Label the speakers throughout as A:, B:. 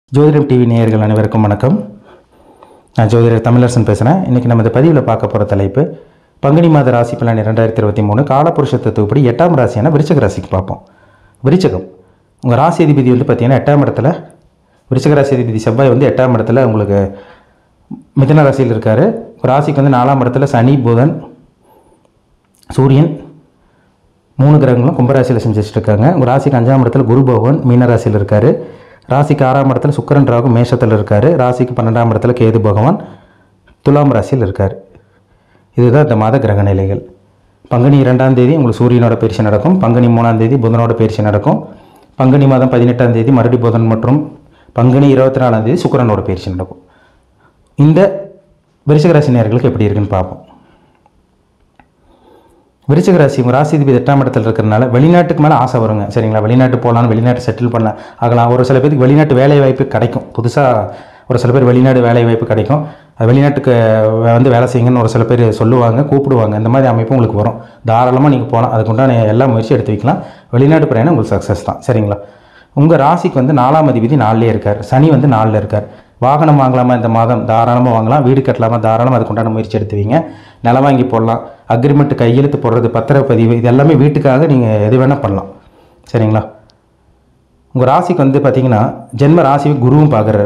A: ஜோதிடம் டிவி நேயர்கள் அனைவருக்கும் வணக்கம். நான் ஜோதிடர் தமிழரசன் பேசுகிறேன். இன்றைக்கி நம்ம இந்த பதிவில் பார்க்க போகிற தலைப்பு பங்குனி மாத ராசி பலன் 2023 காலப்புருஷ தத்துவப்படி 8ஆம் ராசியான விருச்சிக ராசிக்கு பார்ப்போம். விருச்சிகம் உங்கள் ராசி அதிபதி பார்த்திங்கன்னா 8ஆம் இடத்துல, விருச்சிக ராசி அதிபதி செவ்வாய் 8ஆம் இடத்துல உங்களுக்கு மிதுன ராசியில் இருக்கார். ராசிக்கு 4ஆம் இடத்துல சனி, புதன், சூரியன் 3 கிரகங்களும் கும்பராசியில் செஞ்சு வச்சுருக்காங்க. உங்கள் ராசிக்கு 5ஆம் இடத்துல குரு பகவான் மீன ராசியில் இருக்கார். ராசிக்கு 6ஆம் இடத்துல சுக்கிரன் ராகு மேஷத்தில் இருக்கார். ராசிக்கு 12ஆம் இடத்துல கேது பகவான் துலாம் ராசியில் இருக்கார். இதுதான் இந்த மாத கிரக நிலைகள். பங்குனி 2ஆம் தேதி உங்களுக்கு சூரியனோட பயிற்சி நடக்கும். பங்குனி 3ஆம் தேதி புதனோட பயிற்சி நடக்கும். பங்குனி மாதம் 18ஆம் தேதி மறுபடி புதன் மற்றும் பங்குனி 24ஆம் தேதி சுக்கிரனோட பயிற்சி நடக்கும். இந்த விருச்சிக ராசி நேயர்களுக்கு எப்படி இருக்குன்னு பார்ப்போம். விருச்சிக ராசி உங்கள் ராசி அதிபதி 8ஆம் இடத்துல இருக்கிறனால வெளிநாட்டுக்கு மேலே ஆசை வருங்க. சரிங்களா, வெளிநாட்டு போகலான்னு, வெளிநாட்டு செட்டில் பண்ண ஆகலாம். ஒரு சில பேருக்கு வெளிநாட்டு வேலை வாய்ப்பு கிடைக்கும். புதுசாக ஒரு சில பேர் வெளிநாடு வேலை வாய்ப்பு கிடைக்கும். வெளிநாட்டுக்கு வேலை செய்யுங்கன்னு ஒரு சில பேர் சொல்லுவாங்க, கூப்பிடுவாங்க. இந்த மாதிரி அமைப்பு உங்களுக்கு வரும். தாராளமாக நீங்கள் போகலாம். அதுக்குண்டான எல்லா முயற்சி எடுத்து வைக்கலாம். வெளிநாட்டு பிரயாணம் உங்களுக்கு சக்ஸஸ் தான். சரிங்களா, உங்கள் ராசிக்கு 4ஆம் அதிபதி 4லே இருக்கார். சனி 4ல் இருக்கார். வாகனம் வாங்கலாமா இந்த மாதம்? தாராளமாக வாங்கலாம். வீடு கட்டலாமா? தாராளமாக அதுக்குண்டான முயற்சி எடுத்துவீங்க. நிலம் வாங்கி போடலாம். அக்ரிமெண்ட் கையெழுத்து போடுறது, பத்திரப்பதிவு, இது எல்லாமே வீட்டுக்காக நீங்கள் எது வேணால் பண்ணலாம். சரிங்களா, உங்கள் ராசிக்கு பார்த்திங்கன்னா ஜென்ம ராசி குருவும் பார்க்குறாரு.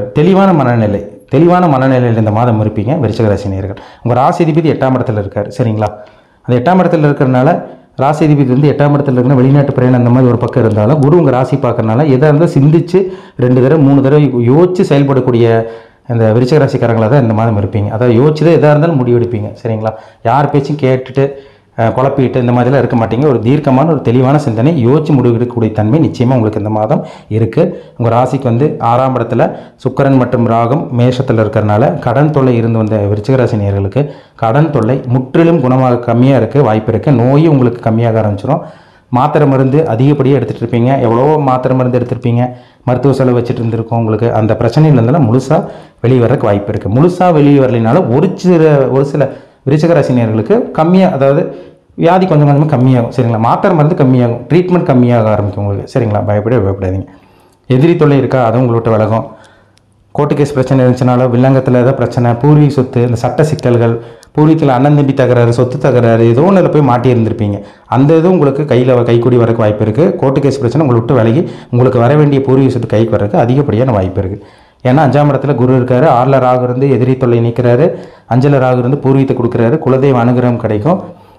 A: தெளிவான மனநிலையில் இந்த மாதம் இருப்பீங்க விருச்சிக ராசி நேயர்கள். உங்கள் ராசி அதிபதி 8ஆம் இடத்துல இருக்கார். சரிங்களா, அந்த 8ஆம் இடத்துல இருக்கிறனால ராசி அதிபதி 8ஆம் இடத்துல இருக்கிற வெளிநாட்டு பிரயாணம் அந்த மாதிரி ஒரு பக்கம் இருந்தாலும் குரு உங்கள் ராசி பார்க்கறனால எதாக இருந்தால் சிந்திச்சு 2 தடவை 3 தடவை யோசித்து செயல்படக்கூடிய இந்த விருச்சிக ராசிக்காரங்களாக தான் இந்த மாதம் இருப்பீங்க. அதாவது யோசிச்சு தான் எதாக இருந்தாலும் முடிவெடுப்பீங்க. சரிங்களா, யார் பேச்சும் கேட்டுட்டு குழப்பிட்டு இந்த மாதிரிலாம் இருக்க மாட்டீங்க. ஒரு தீர்க்கமான ஒரு தெளிவான சிந்தனை, யோசிச்சு முடிவெடுக்கக்கூடிய தன்மை நிச்சயமாக உங்களுக்கு இந்த மாதம் இருக்குது. உங்கள் ராசிக்கு 6ஆம் இடத்துல சுக்கிரன் மற்றும் ராகம் மேஷத்தில் இருக்கிறனால கடன் தொல்லை இருந்து வந்த விருச்சிக ராசி நேயர்களுக்கு கடன் தொல்லை முற்றிலும் குணமாக கம்மியாக இருக்குது, வாய்ப்பு இருக்குது. நோயும் உங்களுக்கு கம்மியாக ஆரம்பிச்சிடும். மாத்திரை மருந்து அதிகப்படியாக எடுத்துகிட்டு இருப்பீங்க. எவ்வளோ மாத்திரை மருந்து எடுத்துருப்பீங்க, மருத்துவ செலவு வச்சுட்டு இருந்திருக்கோம். உங்களுக்கு அந்த பிரச்சனையிலேருந்தாலும் முழுசாக வெளியே வர்றதுக்கு வாய்ப்பு இருக்குது. முழுசாக வெளியே வரலைனாலும் ஒரு சில விருச்சிக ராசி நேயர்களுக்கு கம்மியாக, அதாவது வியாதி கொஞ்சம் கொஞ்சமாக கம்மியாகும். சரிங்களா, மாத்திரை மருந்து கம்மியாகும், ட்ரீட்மெண்ட் கம்மியாக ஆரம்பிக்கும் உங்களுக்கு. சரிங்களா, பயப்படாதீங்க. எதிரி தொல்லை இருக்கா, அதுவும் உங்கள்கிட்ட விலகும். கோர்ட்டு கேஸ் பிரச்சனை இருந்துச்சுனாலும், வில்லங்கத்தில் ஏதாவது பிரச்சனை, பூர்வீக சொத்து, இந்த சட்ட சிக்கல்கள், பூர்வீகத்தில் அண்ணன் தம்பி தகராறு, சொத்து தகராறு, ஏதோ ஒன்றில் போய் மாட்டி இருந்திருப்பீங்க. அந்த இதுவும் உங்களுக்கு கைக்கூடி வரக்கு வாய்ப்பு இருக்குது. கோர்ட்டு கேஸ் பிரச்சனை உங்களை விட்டு விலகி உங்களுக்கு வர வேண்டிய பூர்வீக சொத்து கைக்கு வரக்கு அதிகப்படியான வாய்ப்பு இருக்குது. ஏன்னா 5ஆம் இடத்துல குரு இருக்காரு. 6ல் ராகு இருந்து எதிரி தொல்லை நீக்கிறாரு. 5ல் ராகு இருந்து பூர்வீகத்தை கொடுக்குறாரு. குலதெய்வ அனுகிரகம் கிடைக்கும்.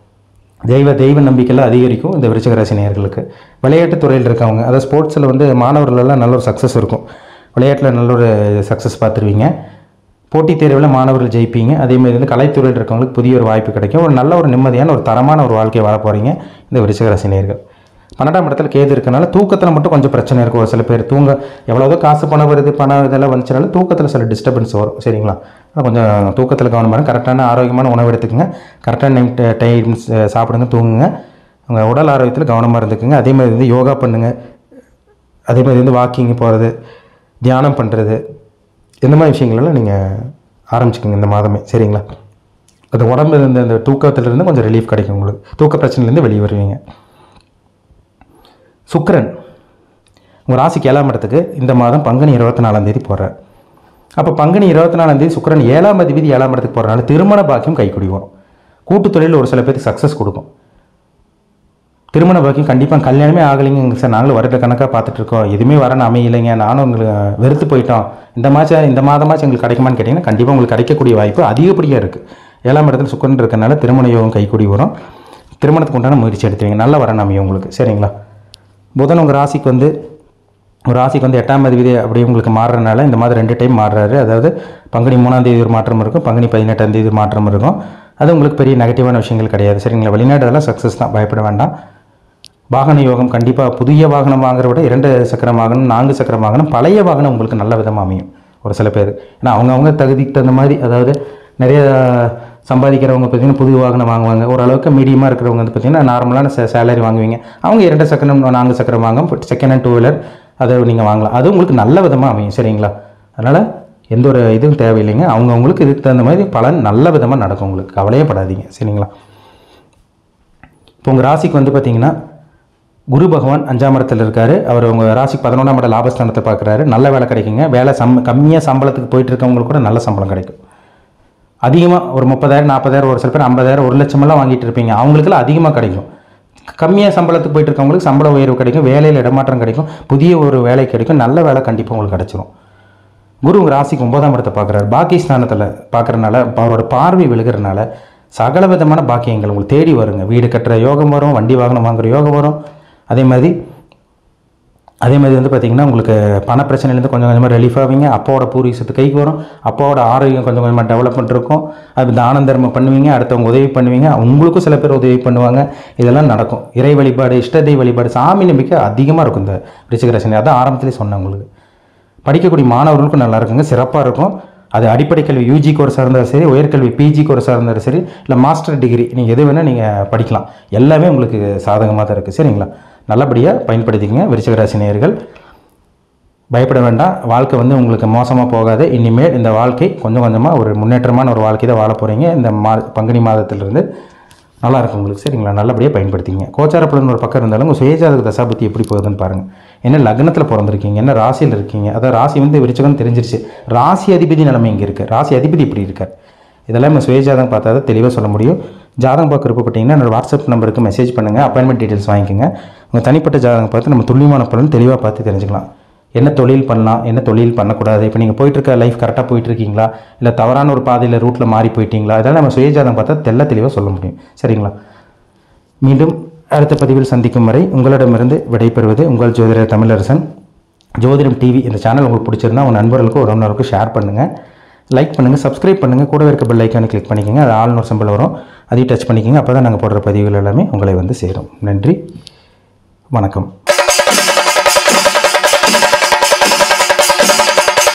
A: தெய்வ நம்பிக்கையெல்லாம் அதிகரிக்கும் இந்த விருச்சிக ராசி நேயர்களுக்கு. விளையாட்டுத் துறையில் இருக்கவங்க, அதாவது ஸ்போர்ட்ஸில் மாணவர்களெல்லாம் நல்ல ஒரு சக்ஸஸ் இருக்கும். விளையாட்டில் நல்ல ஒரு சக்ஸஸ் பார்த்துருவீங்க. போட்டித் தேர்வில் மாணவர்கள் ஜெயிப்பீங்க. அதேமாதிரி கலைத்துறையில் இருக்கவங்களுக்கு புதிய ஒரு வாய்ப்பு கிடைக்கும். ஒரு நல்ல ஒரு நிம்மதியான ஒரு தரமான ஒரு வாழ்க்கையை வாழ போகிறீங்க இந்த விருச்சிக ராசி நேயர்கள். 12ஆம் இடத்துல கேது இருக்கனால தூக்கத்தில் மட்டும் கொஞ்சம் பிரச்சனை இருக்கும். ஒரு சில பேர் எவ்வளோதோ காசு பணம் வருது, பணம் இதெல்லாம் வந்துச்சுனாலும் தூக்கத்தில் சில டிஸ்டர்பன்ஸ் வரும். சரிங்களா, கொஞ்சம் தூக்கத்தில் கவனமாக கரெக்டான ஆரோக்கியமான உணவு எடுத்துக்கோங்க. கரெக்டான டைம்ஸ் சாப்பிடுங்க, தூங்குங்க. உங்கள் உடல் ஆரோக்கியத்தில் கவனமாக இருந்துக்குங்க. அதேமாதிரி யோகா பண்ணுங்கள். அதேமாதிரி வாக்கிங் போகிறது, தியானம் பண்ணுறது, இந்த மாதிரி விஷயங்களெல்லாம் நீங்கள் ஆரம்பிச்சுக்கோங்க இந்த மாதமே. சரிங்களா, அது உடம்பு இருந்த அந்த தூக்கத்திலிருந்து கொஞ்சம் ரிலீஃப் கிடைக்கும். உங்களுக்கு தூக்க பிரச்சனையிலேருந்து வெளியே வருவீங்க. சுக்கிரன் உங்கள் ராசிக்கு 7ஆம் இடத்துக்கு இந்த மாதம் பங்குனி 24ஆம் தேதி போகிறார். அப்போ பங்குனி 24ஆம் தேதி சுக்கிரன் 7ஆம் அதிபதி 7ஆம் இடத்துக்கு போகிறனால திருமண பாக்கியம் கைக்கூடி வரும். கூட்டுத்தொழில் ஒரு சில பேருக்கு சக்ஸஸ் கொடுக்கும். திருமண பாக்கியம் கண்டிப்பாக. கல்யாணமே ஆகலைங்க சார், நாங்களும் வருட கணக்காக பார்த்துட்ருக்கோம், எதுவுமே வரணும் அமையில்லைங்க, நானும் உங்களுக்கு வெறுத்து போயிட்டோம், இந்த மாதமாச்சும் எங்களுக்கு கிடைக்குமான்னு கேட்டிங்கன்னா கண்டிப்பாக உங்களுக்கு கிடைக்கக்கூடிய வாய்ப்பு அதிகப்படியாக இருக்குது. 7ஆம் இடத்துல சுக்கிரன் இருக்கிறனால திருமண யோகம் கைக்கூடி வரும். திருமணத்துக்கு உண்டான முயற்சி எடுத்துவீங்க. நல்ல வரணும் அமையும் உங்களுக்கு. சரிங்களா, புதன் உங்கள் ராசிக்கு ஒரு ராசிக்கு 8ஆம் அதிபதி அப்படியே உங்களுக்கு மாறுறதுனால இந்த மாதிரி 2 டைம் மாறுறாரு. அதாவது பங்குனி 3ஆம் தேதி ஒரு மாற்றம் இருக்கும், பங்குனி 18ஆம் தேதி ஒரு மாற்றம் இருக்கும். அது உங்களுக்கு பெரிய நெகட்டிவான விஷயங்கள் கிடையாது. சரிங்களா, வெளிநாடு அதெல்லாம் சக்ஸஸ் தான், பயப்பட வேண்டாம். வாகன யோகம் கண்டிப்பாக. புதிய வாகனம் வாங்குறத விட 2 சக்கரம் வாகனம், 4 சக்கரம் வாகனம், பழைய வாகனம் உங்களுக்கு நல்ல விதமாக அமையும் ஒரு சில பேர். ஏன்னா அவங்கவுங்க தகுதிக்கு தகுந்த மாதிரி, அதாவது நிறைய சம்பாதிக்கிறவங்க பார்த்திங்கன்னா புது வாகனம் வாங்குவாங்க. ஓரளவுக்கு மீடியமாக இருக்கிறவங்க பார்த்திங்கன்னா நார்மலான சேலரி வாங்குவீங்க. அவங்க 2 சக்கரம் 4 சக்கரம் வாங்க, செகண்ட் ஹேண்ட் 2 வீலர் அதை நீங்கள் வாங்கலாம். அது உங்களுக்கு நல்ல விதமாக அமையும். சரிங்களா, அதனால் எந்த ஒரு இதுவும் தேவையில்லைங்க. அவங்கவுங்களுக்கு இதுக்கு தகுந்த மாதிரி பலன் நல்ல விதமாக நடக்கும். உங்களுக்கு கவலையே படாதீங்க. சரிங்களா, இப்போ உங்கள் ராசிக்கு பார்த்திங்கன்னா குரு பகவான் 5ஆம் இடத்துல இருக்கார். அவர் உங்கள் ராசிக்கு 11ஆம் இட லாபஸ்தானத்தை பார்க்குறாரு. நல்ல வேலை கிடைக்குங்க. வேலை கம்மியாக சம்பளத்துக்கு போயிட்டு இருக்கவங்களுக்கு கூட நல்ல சம்பளம் கிடைக்கும். அதிகமாக ஒரு 30,000 40,000 ஒரு சில பேர் 50,000 1 லட்சமெல்லாம் வாங்கிட்டு இருப்பீங்க. அவங்களுக்குலாம் அதிகமாக கிடைக்கும். கம்மியாக சம்பளத்துக்கு போயிட்டு இருக்கவங்களுக்கு சம்பள உயர்வு கிடைக்கும். வேலையில் இடமாற்றம் கிடைக்கும். புதிய ஒரு வேலை கிடைக்கும். நல்ல வேலை கண்டிப்பாக உங்களுக்கு கிடைச்சிரும். குரு உங்கள் ராசிக்கு 9ஆம் இடத்தை பார்க்குறாரு. பாக்கி ஸ்தானத்தில் பார்க்குறதுனால அவரோட பார்வை விழுகிறதுனால சகல விதமான பாக்கியங்கள் உங்களுக்கு தேடி வருங்க. வீடு கட்டுற யோகம் வரும். வண்டி வாகனம் வாங்குகிற யோகம் வரும். அதே மாதிரி வந்து பார்த்திங்கன்னா உங்களுக்கு பண பிரச்சனையிலேருந்து கொஞ்சம் கொஞ்சமாக ரிலீஃப் ஆவீங்க. அப்பாவோட பூர்வீகத்து கைக்கு வரும். அப்பாவோட ஆரோக்கியம் கொஞ்சம் கொஞ்சமாக டெவலப்மெண்ட் இருக்கும். அது தான தர்மம் பண்ணுவீங்க. அடுத்தவங்க உதவி பண்ணுவீங்க. உங்களுக்கும் சில பேர் உதவி பண்ணுவாங்க. இதெல்லாம் நடக்கும். இறை வழிபாடு, இஷ்ட தெய்வ வழிபாடு, சாமி நம்பிக்கை அதிகமாக இருக்கும் இந்த விருச்சிக ராசி. அதான் ஆரம்பத்திலே சொன்னேன் உங்களுக்கு. படிக்கக்கூடிய மாணவர்களுக்கும் நல்லா இருக்குங்க. சிறப்பாக இருக்கும். அது அடிப்படை கல்வி யூஜி கோர்ஸாக இருந்தாலும் சரி, உயர்கல்வி பிஜி கோர்ஸாக இருந்தாலும் சரி, இல்லை மாஸ்டர் டிகிரி நீங்கள் எது வேணால் நீங்கள் படிக்கலாம். எல்லாமே உங்களுக்கு சாதகமாக தான் இருக்குது. சரிங்களா? நல்லபடியாக பயன்படுத்திக்கங்க விருச்சிக ராசி நேயர்கள். பயப்பட வேண்டாம். வாழ்க்கை வந்து உங்களுக்கு மோசமாக போகாது. இனிமேல் இந்த வாழ்க்கை கொஞ்சம் கொஞ்சமாக ஒரு முன்னேற்றமான ஒரு வாழ்க்கை தான் வாழ போகிறீங்க. இந்த பங்குனி மாதத்திலிருந்து நல்லா இருக்கும் உங்களுக்கு. சரிங்களா? நல்லபடியாக பயன்படுத்திங்க. கோச்சார பலன் ஒரு பக்கம் இருந்தாலும் உங்கள் சுயஜாதக தசாபத்தி எப்படி போகுதுன்னு பாருங்கள். என்ன லக்னத்தில் பிறந்திருக்கீங்க, என்ன ராசியில் இருக்கீங்க. அதாவது ராசி வந்து விருச்சிகம் தெரிஞ்சிருச்சு. ராசி அதிபதி நிலைமை இங்கே இருக்குது. ராசி அதிபதி இப்படி இருக்கார். இதெல்லாம் நம்ம சுயஜாதகம் பார்த்தா தான் தெளிவாக சொல்ல முடியும். ஜாதகம் பார்க்க விருப்பப்பட்டீங்கன்னா என்னோட வாட்ஸ்அப் நம்பருக்கு மெசேஜ் பண்ணுங்கள். அப்பாயின்மெண்ட் டீட்டெயில்ஸ் வாங்கிக்கோங்க. உங்கள் தனிப்பட்ட ஜாதகம் பார்த்து நம்ம துல்லியமான பலன் தெளிவாக பார்த்து தெரிஞ்சுக்கலாம். என்ன தொழில் பண்ணலாம், என்ன தொழில் பண்ணக்கூடாது. இப்போ நீங்கள் போயிட்டுருக்க லைஃப் கரெக்டாக போயிட்டுருக்கீங்களா, இல்லை தவறான ஒரு பாதையில் ரூட்டில் மாறி போயிட்டீங்களா, இதெல்லாம் நம்ம சுயஜாதகம் பார்த்தா தெளிவாக சொல்ல முடியும். சரிங்களா? மீண்டும் அடுத்த பதிவில் சந்திக்கும் வரை உங்களிடமிருந்து விடைபெறுவது உங்கள் ஜோதிடர் தமிழரசன். ஜோதிடம் டிவி இந்த சேனல் உங்களுக்கு பிடிச்சிருந்தா உங்கள் நண்பர்களுக்கும் உறவினருக்கும் ஷேர் பண்ணுங்கள், லைக் பண்ணுங்கள், சப்ஸ்கிரைப் பண்ணுங்கள். கூடவே இருக்க பெல் ஐக்கானை கிளிக் பண்ணிக்கோங்க. அது ஆல்னு ஒரு சிம்பிள் வரும். அதையும் டச் பண்ணிக்கோங்க. அப்போ தான் நாங்கள் போடுற பதிவுகள் எல்லாமே உங்களை வந்து சேரும். நன்றி, வணக்கம்.